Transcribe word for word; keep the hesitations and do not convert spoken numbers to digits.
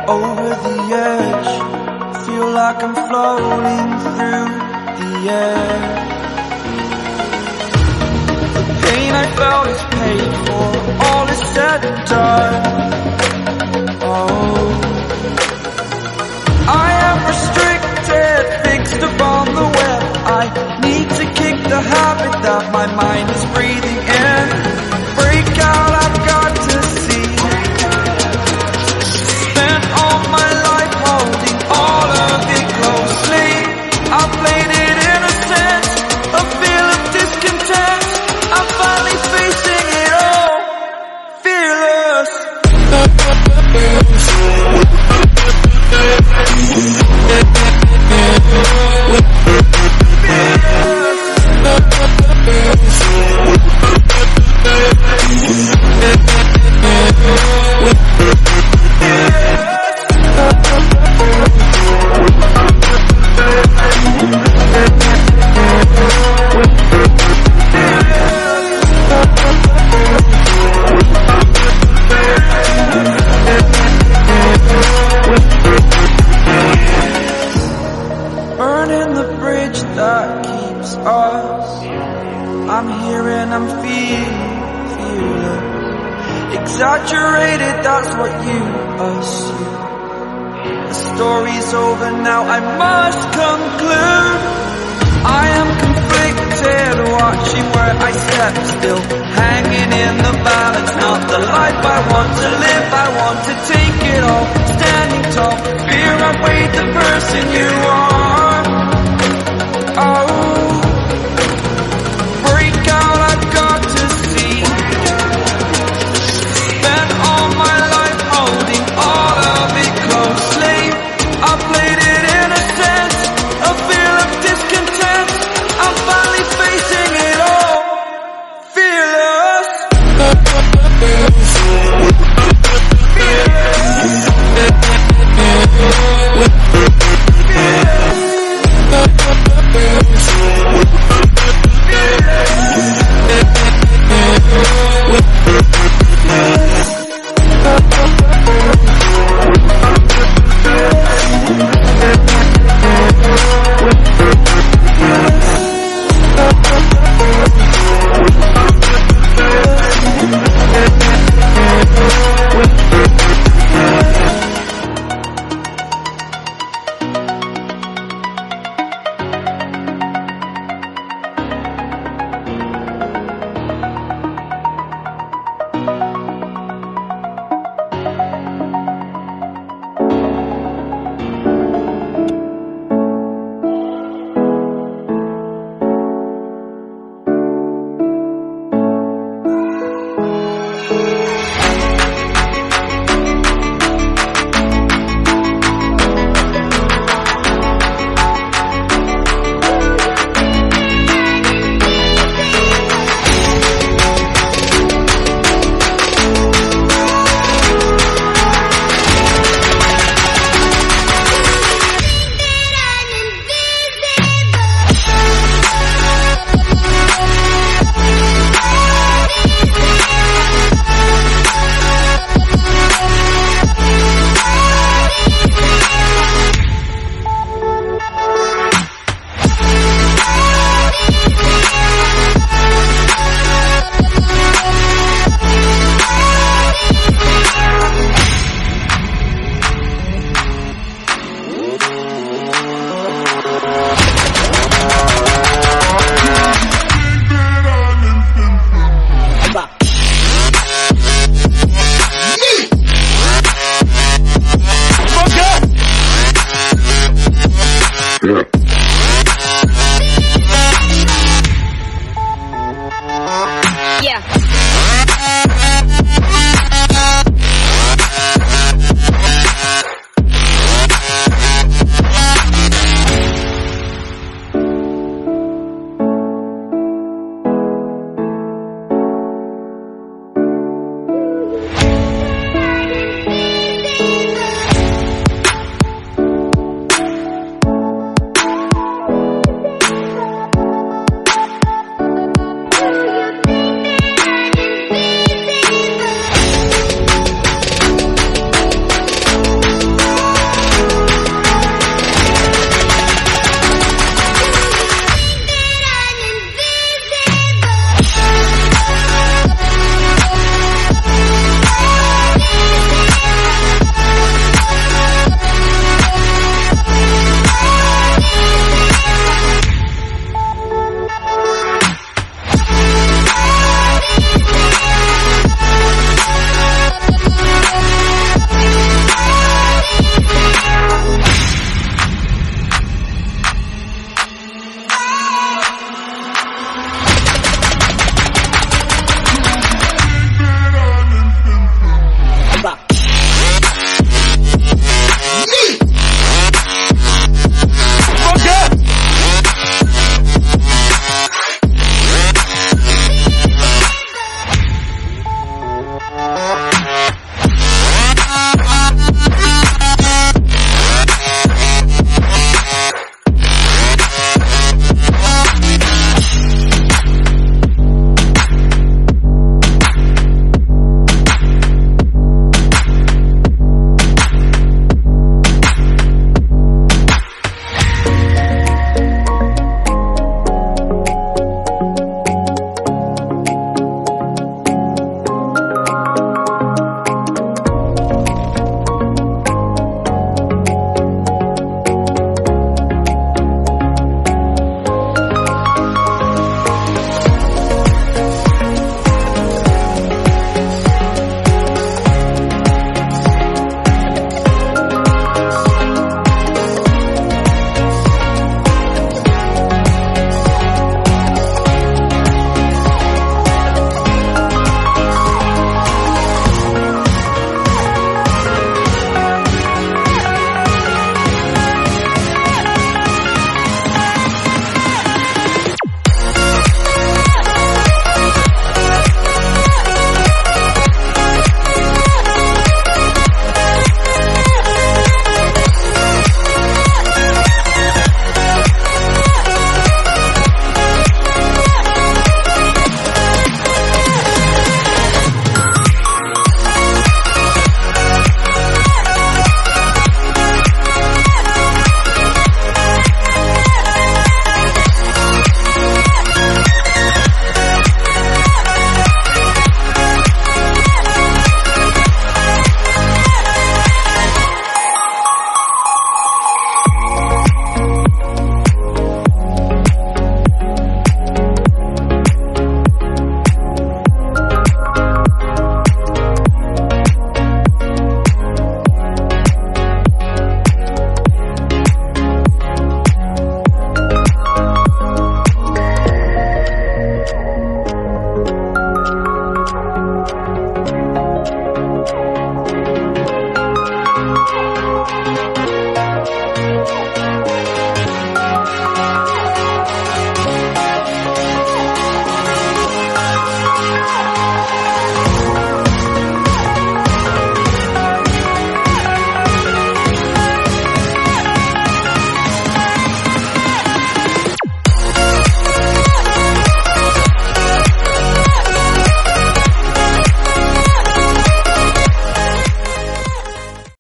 over the edge. Feel like I'm floating through the air. The pain I felt is paid for, all is said and done. Oh, I am restricted, fixed upon the web. I need to kick the habit that my mind is breathing in. Break out, I've got to see. Spent all my life holding all of it closely. I played it innocent, a feel of discontent. I'm finally facing it all, fearless. Burning the bridge that keeps us. I'm here and I'm feeling, feeling exaggerated, that's what you assume. The story's over now, I must conclude. I am conflicted, watching where I step still, hanging in the balance. Not the life I want to live, I want to take it all. Standing tall, fear I weighed the person you are. Oh, break out, I've got to see. Spent all my life holding all of it closely. I played it innocent, a feel of discontent. I'm finally facing it all, fearless. Fearless. Fearless. We'll be right back.